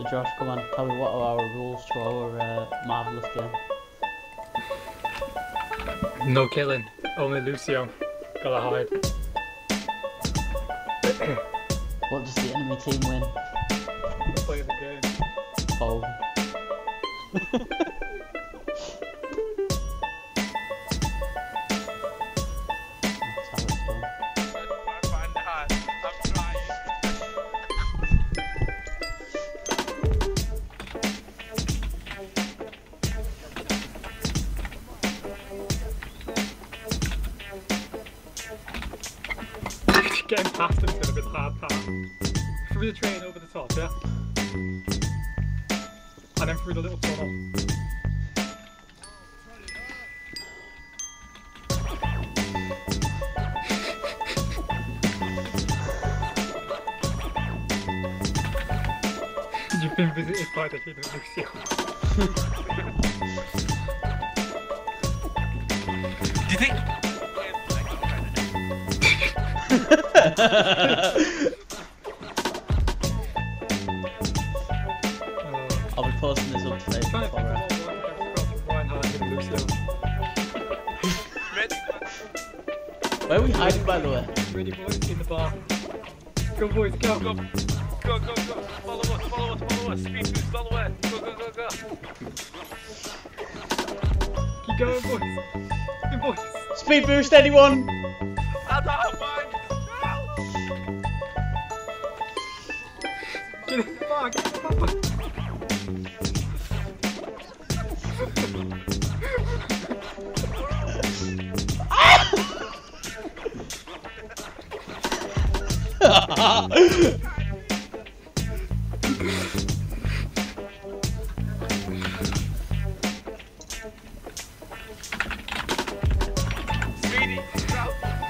So Josh, come on, tell me what are our rules to our marvellous game? No killing, only Lucio. Gotta hide. What does the enemy team win? Play the game. Fold. That's how it's done. Getting past him is gonna be the hard part. Through the train over the top, yeah? And then through the little tunnel. You've been visited by the hidden Lucio. Do you think? I'll be posting this up today tomorrow. Where are we hiding, by the way? Ready, boys, in the bar. Go, boys, go. Go. Follow us. Speed boost, follow us. Go. Keep going, boys. Good boys. Speed boost, anyone? Get in the bar, get in the bar. Speedy, go.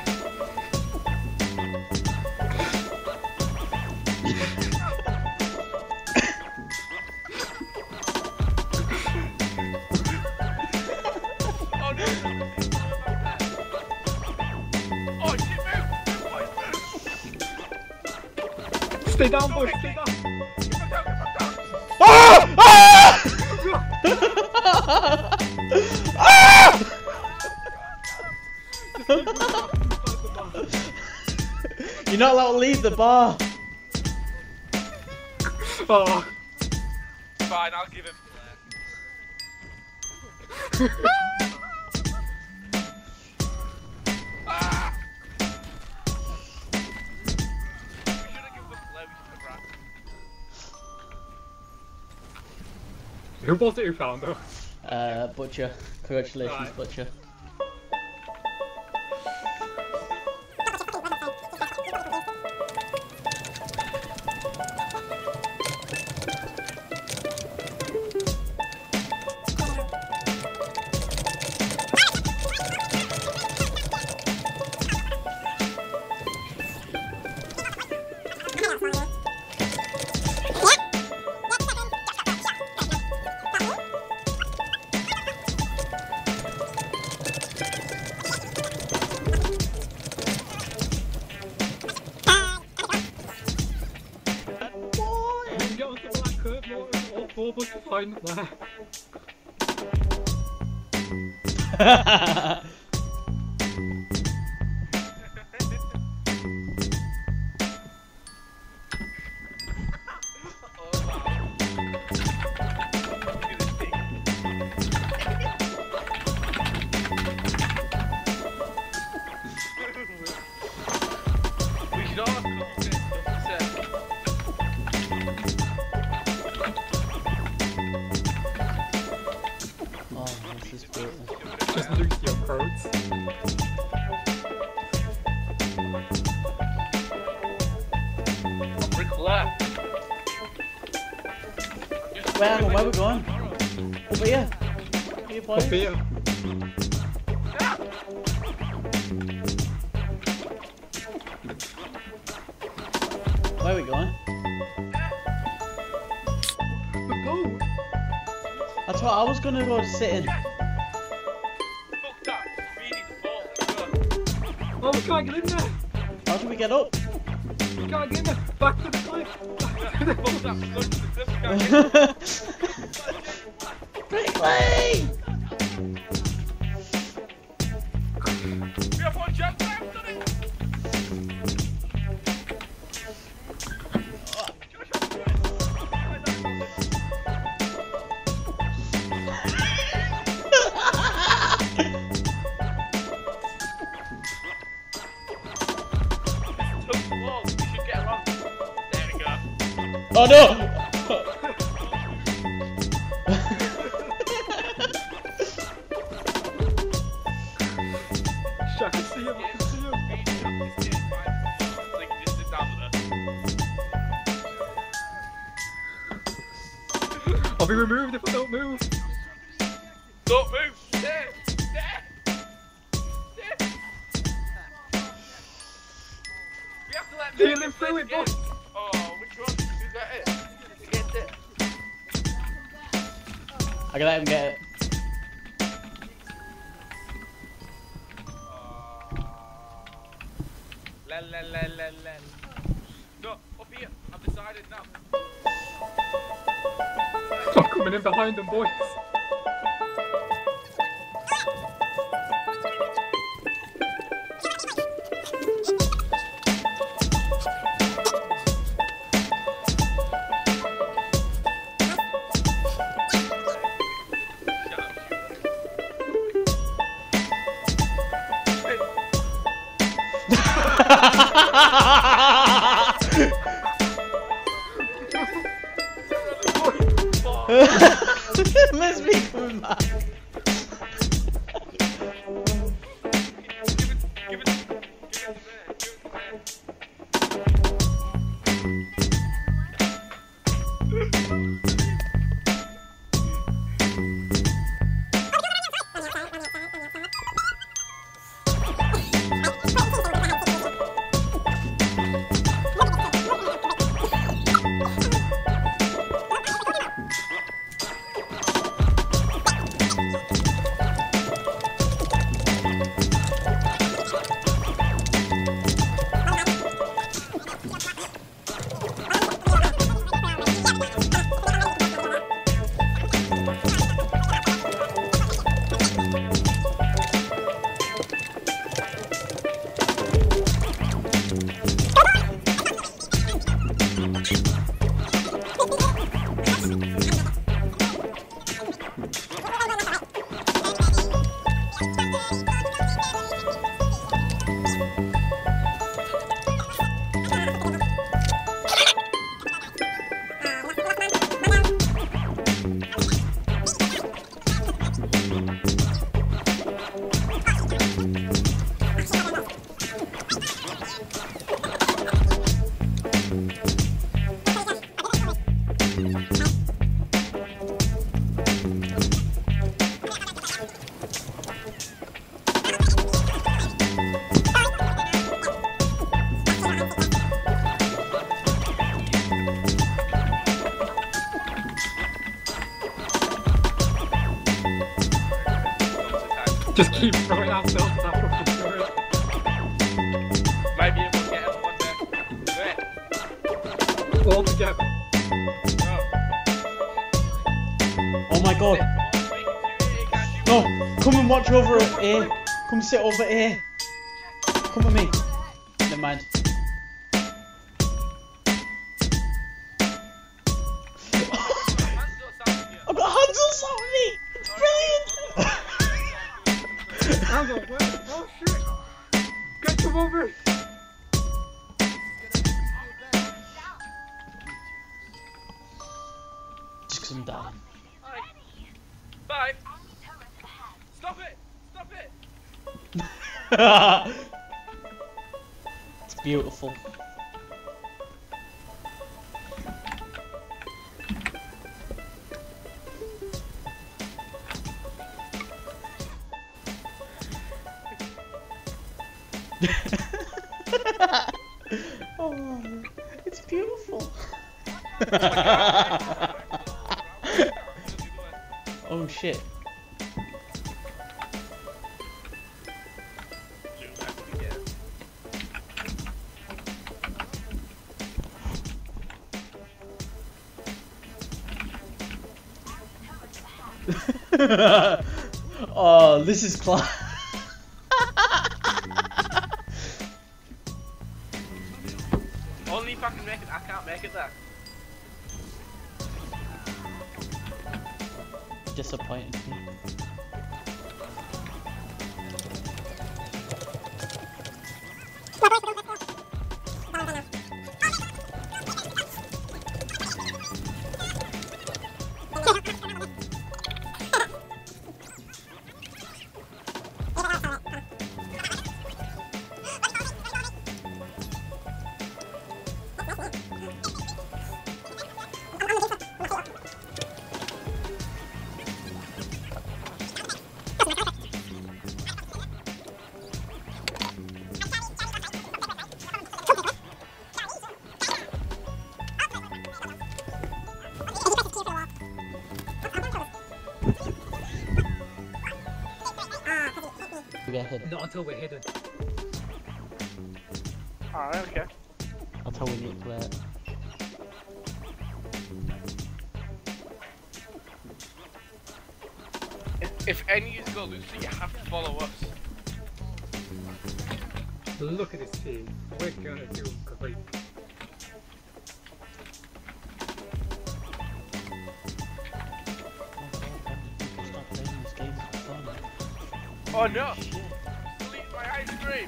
Stay down, boys, stay down. You're not allowed to leave the bar. Oh. Fine, I'll give him. Who was it who found her? Butcher. Congratulations, Right. Butcher. All four of us are fine there. We should all have come up with Oh, this is brutal. Just Lucio codes. Rick left. Where are we going? Over here. Here, boys. Up here. Where are we going? The boat. That's what I was gonna go sit in. Oh, we can't get in there. How do we get up? We can't get in there. Back to the cliff. Bubble up. Go to the cliff. Brickley! We have one jump. I've done it. Oh no! I can see him, I can see him. I'll be removed if I don't move. Don't move! Stay! Stay! Stay! We have to let Deal him through it, boss. Oh, which one? Is that it? Get it. I can let him get it. La la la la la. No, up here. I've decided now. I'm coming in behind them, boys. Let's be coming back. Give it. Just keep throwing ourselves out of the turret. Might be able to get us one there. Where? All together. No. Oh my god. No, come and watch over at A. Come sit over at A. Come with me. Never mind. I've got Hansel sat with me. It's brilliant. Hansel, where? Oh shit! Get come over! Just 'cause I'm down. Bye. Stop it! Stop it! It's beautiful. Oh, it's beautiful. Oh shit. Oh, this is class. Only if I can make it. I can't make it there. Disappointed me. We get hidden. Not until we're hidden. Alright, okay. That's how we need to play it. If any of you go loose, you have to follow us. Look at this team. We're gonna do great. Oh no! Still eat my ice cream!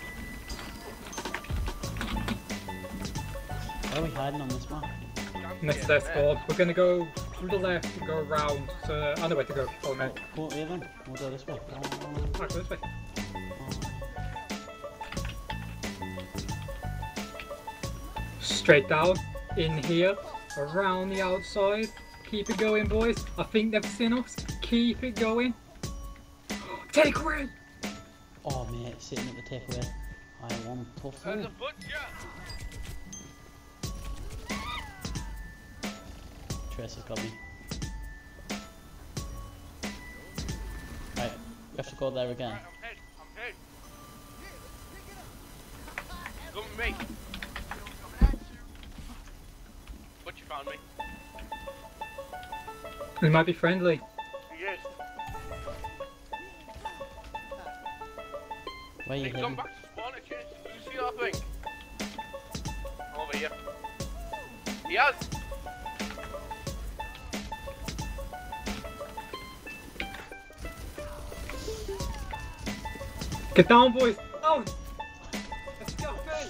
Where are we hiding on this map? Next to their spawn. We're gonna go through the left and go around. So I know where to go. Follow me. Go here then. We'll go this way. Alright, go this way. Straight down, in here, around the outside. Keep it going, boys. I think they've seen us. Keep it going. Take away! Oh mate, sitting at the takeaway. I want tough There's a food. butcher! Trace has got me. Right, we have to go there again. Right, I'm hit. Come with me. Butcher found me. They might be friendly. He is. Where are you He's hidden? gone back to spawn at chase. Did you see that thing? Over here. He has! Get down, boys! Down! Let's go, Ben!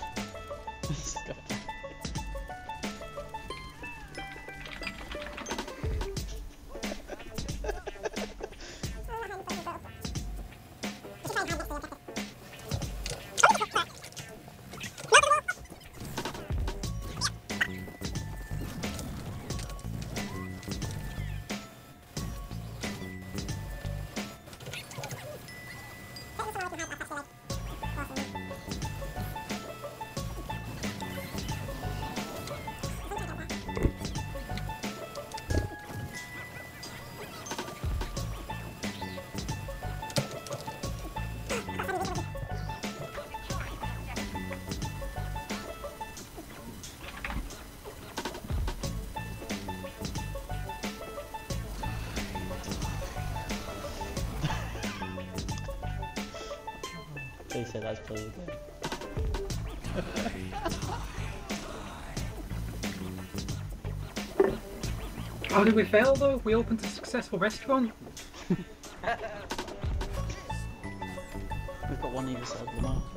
They say that's play the game. How did we fail though? We opened a successful restaurant. We've got one either side of the map.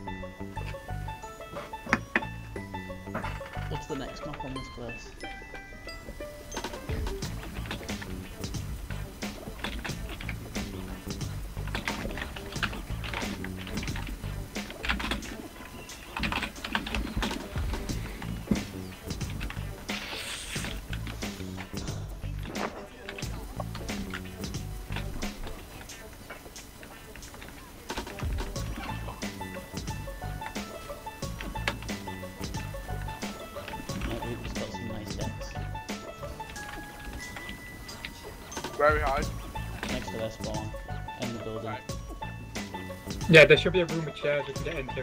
What's the next map on this place? We've got some nice decks. Very high. Next to their spawn. In the building. Right. Yeah, there should be a room with chairs we can get into.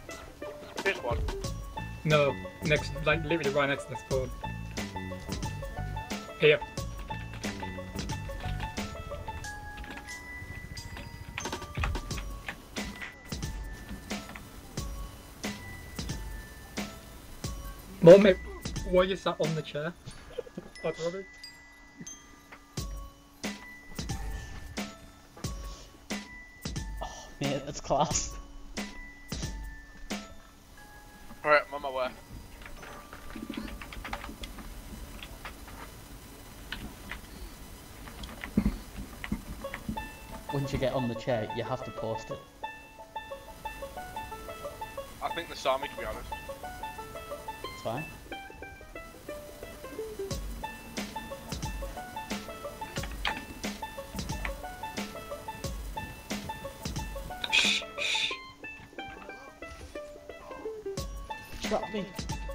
This one. No, next, like literally right next to the spawn. Here. Mummy, why you sat on the chair? That's rubbish. Oh, mate, that's class. Alright, I'm on my way. Once you get on the chair, you have to post it. I think they saw me, to be honest. It's fine. Trap me.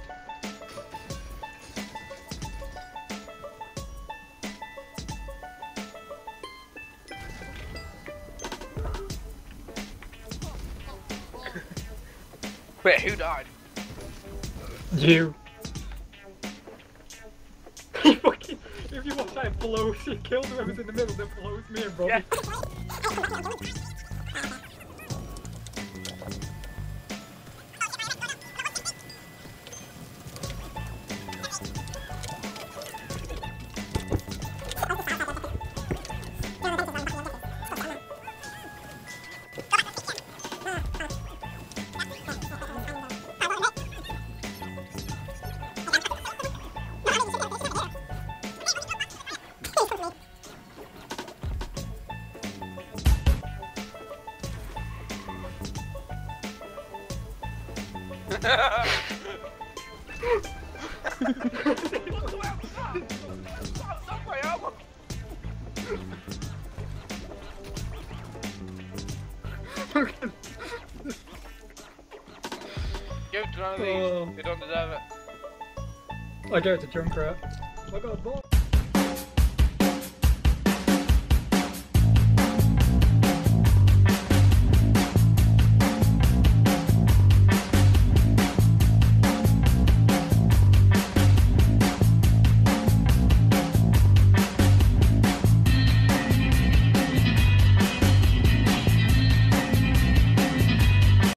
Wait, who died? You. He fucking, if you watch how it blows, he killed whoever's in the middle, then blows me and Robbie. Yeah. Give it to none of these. Oh. They don't deserve it. I go to Junkrat. Oh my god, what?